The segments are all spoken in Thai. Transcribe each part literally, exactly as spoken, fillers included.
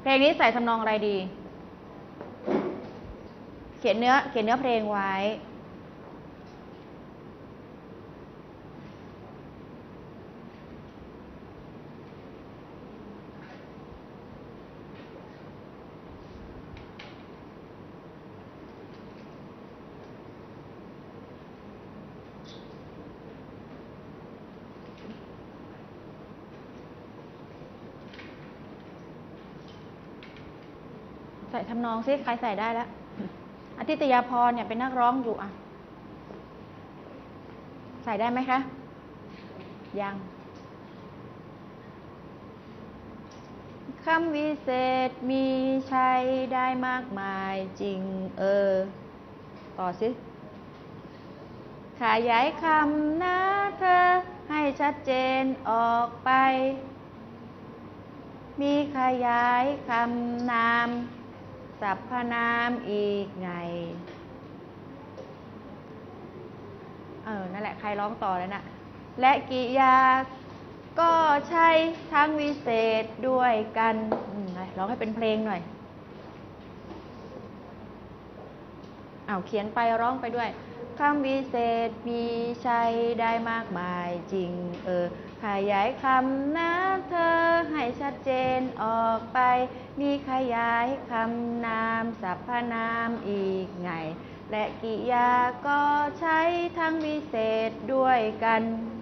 เพลงนี้ใส่ทำนองอะไรดีเขียนเนื้อเขียนเนื้อเพลงไว้ใส่ทำนองซิใครใส่ได้แล้วอาทิตยาพรเนี่ยเป็นนักร้องอยู่อ่ะใส่ได้ไหมคะยังคำวิเศษมีใช้ได้มากมายจริงเออต่อสิขยายคำนะเธอให้ชัดเจนออกไปมีขยายคำนามสรรพนามอีกไงเออนั่นแหละใครร้องต่อแล้วน่ะและกิริยาก็ใช้ทั้งวิเศษด้วยกันร้องให้เป็นเพลงหน่อยอ้าวเขียนไปร้องไปด้วยคำวิเศษมีใช้ได้มากมายจริงเออขยายคำนะเธอให้ชัดเจนออกไปมีขยายคำนามสรรพนามอีกไงและกิริยาก็ใช้ทั้งวิเศษด้วยกัน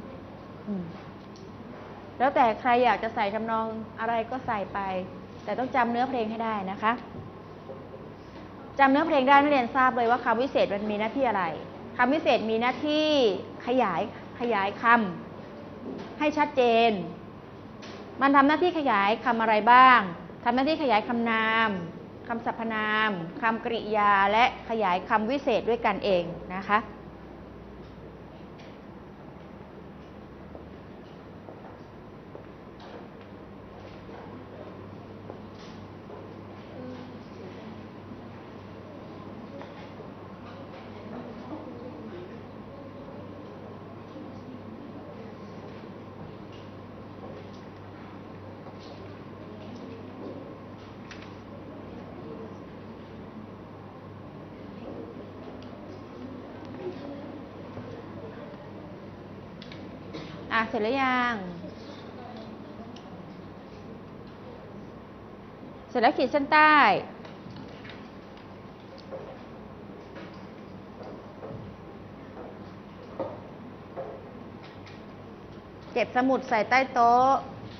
แล้วแต่ใครอยากจะใส่ทำนองอะไรก็ใส่ไปแต่ต้องจำเนื้อเพลงให้ได้นะคะจำเนื้อเพลงได้นักเรียนทราบเลยว่าคำวิเศษมันมีหน้าที่อะไรคำวิเศษมีหน้าที่ขยายขยายคำให้ชัดเจนมันทำหน้าที่ขยายคำอะไรบ้างทำหน้าที่ขยายคำนามคำสรรพนามคำกริยาและขยายคำวิเศษด้วยกันเองนะคะอ่ะเสร็จแล้วยังเสร็จแล้วขีดเส้นใต้เก็บสมุดใส่ใต้โต๊ะ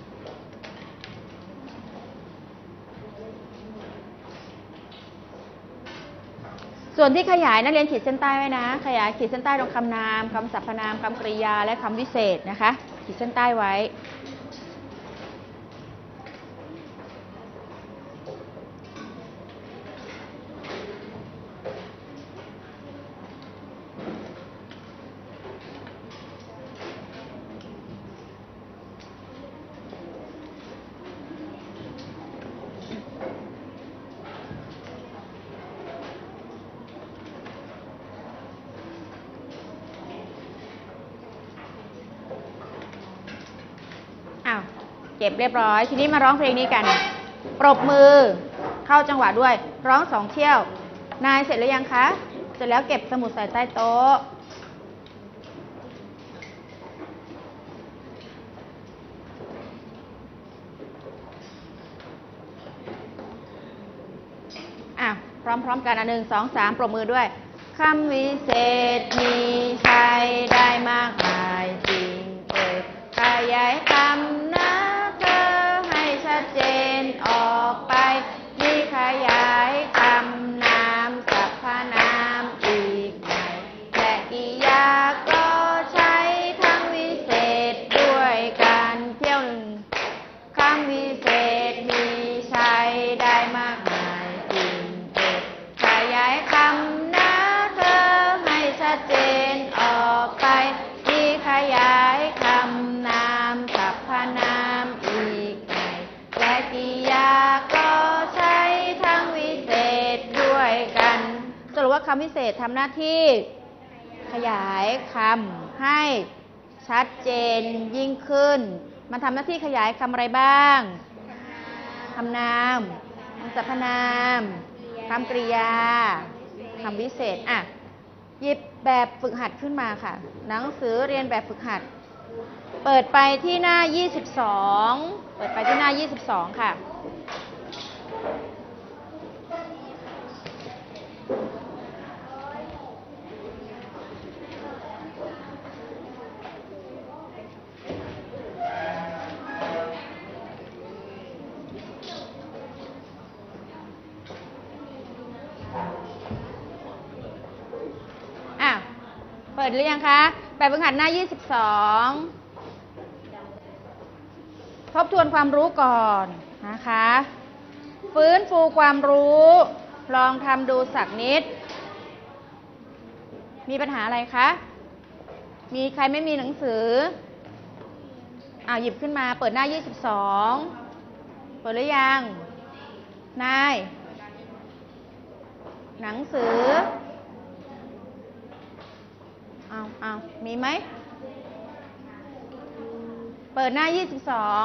ส่วนที่ขยายนักเรียนขีดเส้นใต้ไว้นะขยายขีดเส้นใต้ตรงคำนามคำสรรพนามคำกริยาและคำวิเศษนะคะขีดเส้นใต้ไว้เก็บเรียบร้อยทีนี้มาร้องเพลงนี้กันปรบมือเข้าจังหวะด้วยร้องสองเที่ยวนายเสร็จหรือยังคะเสร็จแล้วเก็บสมุดใส่ใต้โต๊ะอ่ะพร้อมๆกันอันหนึ่งสองสามปรบมือด้วยคำวิเศษมีใช้ได้มากมายจริงเออขยายคำนะชัดเจนออกไปมีขยายคำนามสรรพนามอีกไงและกิริยาก็ใช้ทั้งวิเศษด้วยการเที่ยวหนึ่งคำวิเศษมีใช้ได้มากมายจริงเออขยายคำนะเธอให้ชัดเจนออกไปมีขยายคำนามสรรพนามอีกและกิริยาก็ใช้ทั้งวิเศษด้วยกันสรุปว่าคำวิเศษทำหน้าที่ขยายคำให้ชัดเจนยิ่งขึ้นมันทำหน้าที่ขยายคำอะไรบ้างคคำนามคำสรรพนามคำกริยาคำวิเศษอ่ะหยิบแบบฝึกหัดขึ้นมาค่ะหนังสือเรียนแบบฝึกหัดเปิดไปที่หน้ายี่สิบสองเปิดไปที่หน้ายี่สิบสองค่ะเปิดหรือยังคะแบบฝึกหัดหน้ายี่สิบสองทบทวนความรู้ก่อนนะคะฟื้นฟูความรู้ลองทำดูสักนิดมีปัญหาอะไรคะมีใครไม่มีหนังสืออ้าวหยิบขึ้นมาเปิดหน้ายี่สิบสองเปิดหรือยังนายหนังสือเอาเอามีไหมเปิดหน้ายี่สิบสอง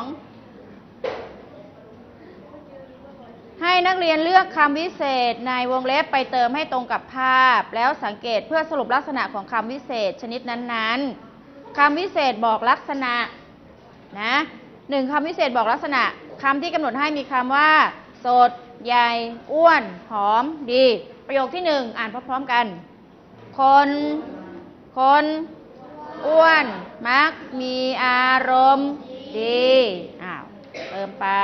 ให้นักเรียนเลือกคำวิเศษในวงเล็บไปเติมให้ตรงกับภาพแล้วสังเกตเพื่อสรุปลักษณะของคำวิเศษชนิดนั้นๆคำวิเศษบอกลักษณะนะหนึ่งคำวิเศษบอกลักษณะคำที่กำหนดให้มีคำว่าสดใหญ่อ้วนหอมดีประโยคที่หนึ่งอ่านพร้อมๆกันคนคนอ้วนมักมีอารมณ์ดีอ้าวเติมไป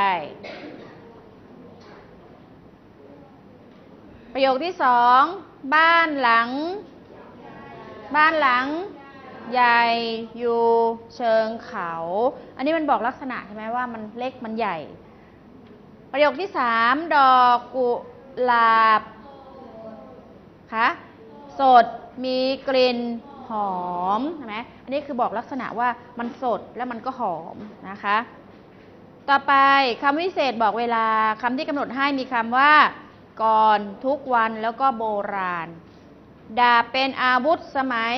ประโยคที่สองบ้านหลังบ้านหลังใหญ่อยู่เชิงเขาอันนี้มันบอกลักษณะใช่ไหมว่ามันเล็กมันใหญ่ประโยคที่สามดอกกุหลาบคะสดมีกลิ่นหอมใช่ไหมอันนี้คือบอกลักษณะว่ามันสดและมันก็หอมนะคะต่อไปคำวิเศษบอกเวลาคำที่กำหนดให้มีคำว่าก่อนทุกวันแล้วก็โบราณดาบเป็นอาวุธสมัย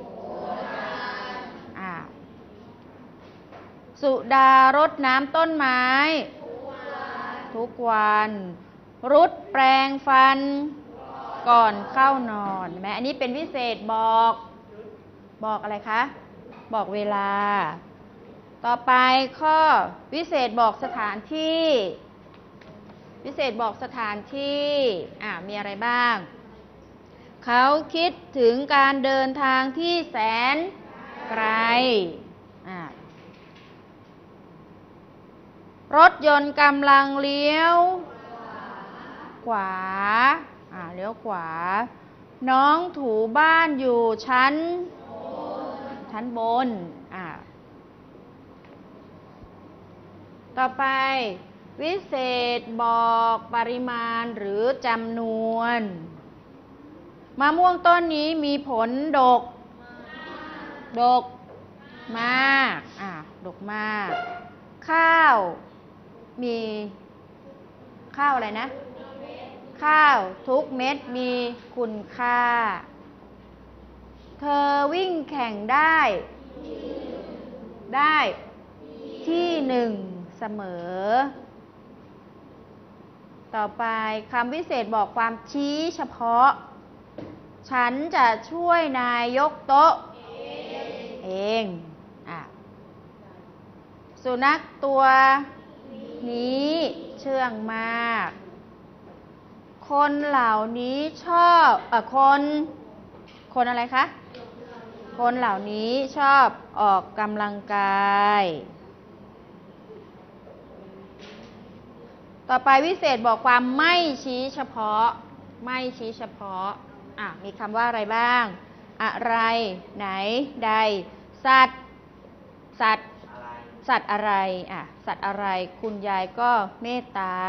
อ่าสุดารดน้ำต้นไม้ทุกวันรุดแปรงฟันก่อนเข้านอนใช่ไหมอันนี้เป็นวิเศษบอกบอกอะไรคะบอกเวลาต่อไปข้อวิเศษบอกสถานที่วิเศษบอกสถานที่อ่ามีอะไรบ้างเขาคิดถึงการเดินทางที่แสนไกลอ่ารถยนต์กำลังเลี้ยวขวาอ่าเลี้ยวขวาน้องถูบ้านอยู่ชั้นชั้นบนอ่าต่อไปวิเศษบอกปริมาณหรือจำนวนมะม่วงต้นนี้มีผลดกดกมากอ่าดกมากข้าวมีข้าวอะไรนะข้าวทุกเม็ดมีคุณค่าเธอวิ่งแข่งได้ได้ที่หนึ่งเสมอต่อไปคำวิเศษบอกความชี้เฉพาะฉันจะช่วยนายยกโต๊ะเองอ่ะสุนัขตัวนี้เชื่องมากคนเหล่านี้ชอบเอ่อคนคนอะไรคะคนเหล่านี้ชอบออกกำลังกายต่อไปวิเศษบอกความไม่ชี้เฉพาะไม่ชี้เฉพาะอ่ะมีคำว่าอะไรบ้างอะไรไหนใดสัตว์สัตว์สัตว์อะไรอ่ะสัตว์อะไรคุณยายก็เมตตา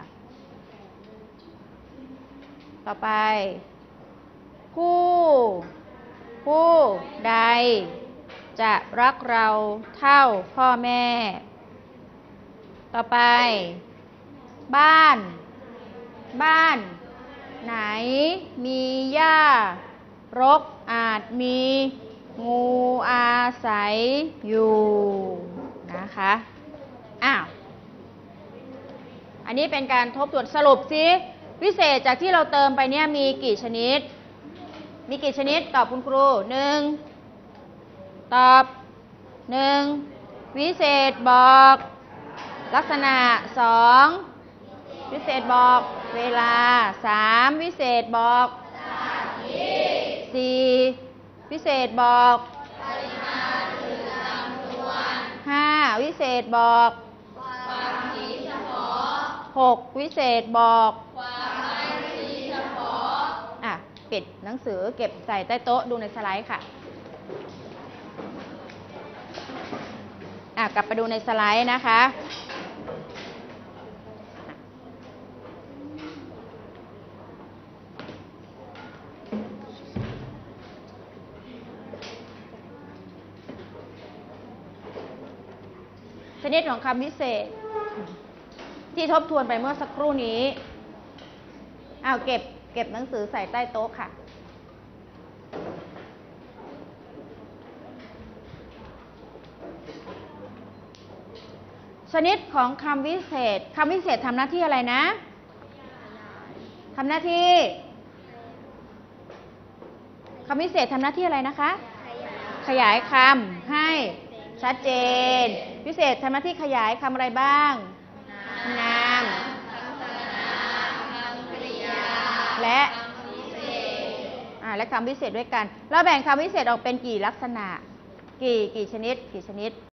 ต่อไปผู้ผู้ใดจะรักเราเท่าพ่อแม่ต่อไปบ้านบ้านไหนมีหญ้ารกอาจมีงูอาศัยอยู่นะคะอ้าวอันนี้เป็นการทบทวนสรุปซิวิเศษจากที่เราเติมไปเนี่ยมีกี่ชนิดมีกี่ชนิดตอบคุณครูหนึ่งตอบหนึ่งวิเศษบอกลักษณะสองวิเศษบอกเวลาสามวิเศษบอกสี่วิเศษบอกห้าวิเศษบอกหกวิเศษบอกอ่ะปิดหนังสือเก็บใส่ใต้โต๊ะดูในสไลด์ค่ะอ่ะกลับไปดูในสไลด์นะคะชนิดของคำวิเศษที่ทบทวนไปเมื่อสักครู่นี้อ้าวเก็บเก็บหนังสือใส่ใต้โต๊ะค่ะชนิดของคำวิเศษคำวิเศษทำหน้าที่อะไรนะทำหน้าที่คำวิเศษทำหน้าที่อะไรนะคะขยายคำให้ชัดเจนวิเศษทำหน้าที่ขยายคำอะไรบ้างนามและอ่าและคำวิเศษด้วยกันเราแบ่งคำวิเศษออกเป็นกี่ลักษณะกี่กี่ชนิดกี่ชนิด